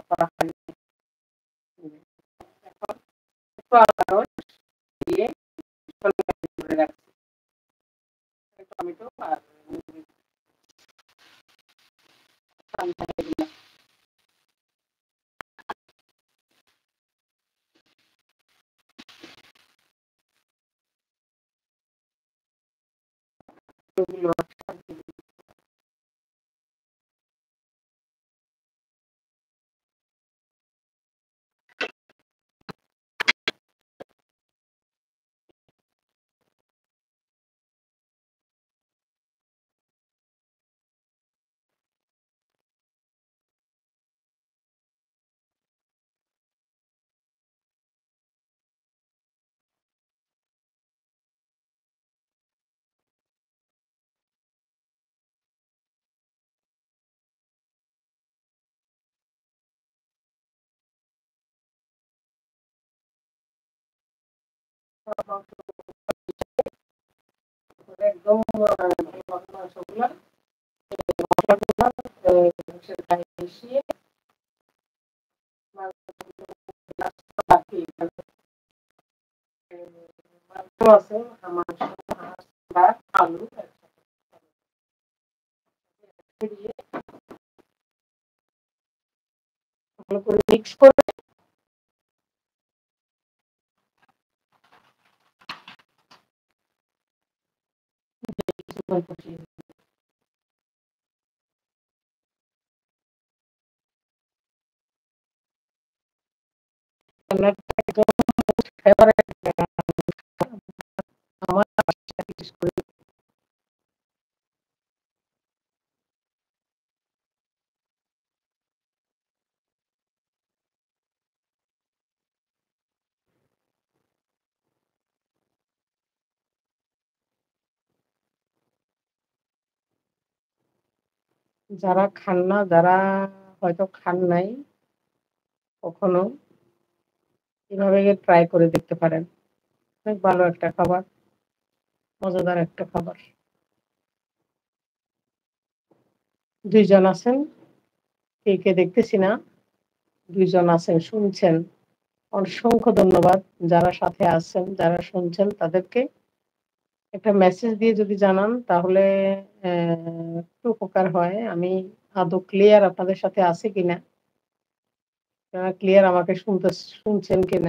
করা হয়নি। এখন একটু আনারস দিয়ে করে রাখছি টমেটো আর ওগুলো একদম মাংসগুলো মশলাগুলো মিশিয়ে মাংস আছে মাংস বা আলু দিয়ে ভালো করে মিক্স করে আমার বিশেষ করে যারা খান না, যারা হয়তো খান নাই কখনো, এভাবে ট্রাই করে দেখতে পারেন। অনেক ভালো একটা খাবার, মজাদার একটা খাবার। ২ জন আছেন, কে দেখতেছি না। ২ জন আছেন, শুনছেন। অসংখ্য ধন্যবাদ যারা সাথে আছেন, যারা শুনছেন তাদেরকে একটা মেসেজ দিয়ে যদি জানান তাহলে একটু উপকার হয়। আমি আদৌ ক্লিয়ার আপনাদের সাথে আছি কিনা, আপনারা ক্লিয়ার আমাকে শুনছেন কিনা।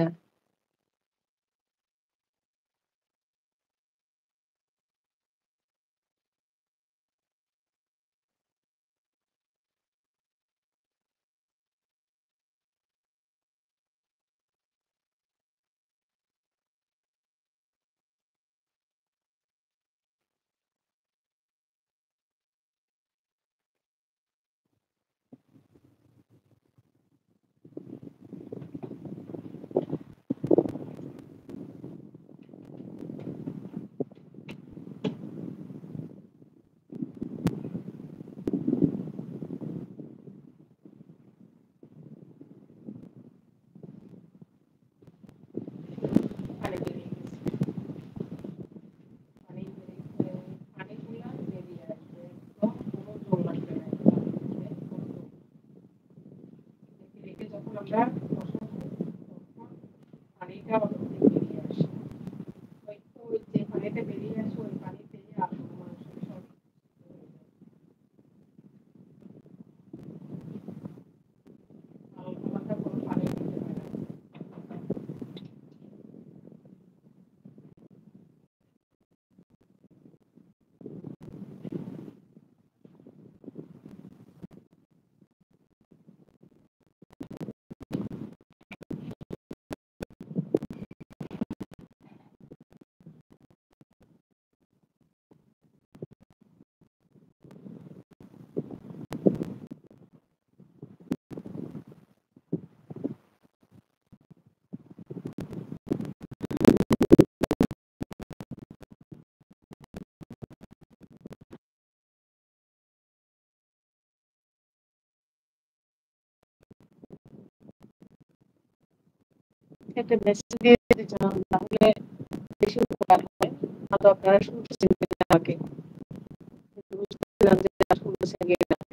একটা মেসেজ দিয়ে যদি জানান তাহলে বেশি উপকার হয়। হয়তো আপনারা শুনতেছেন কিনা আমাকে, বুঝতেছিলাম যে শুনতেছেন কিনা।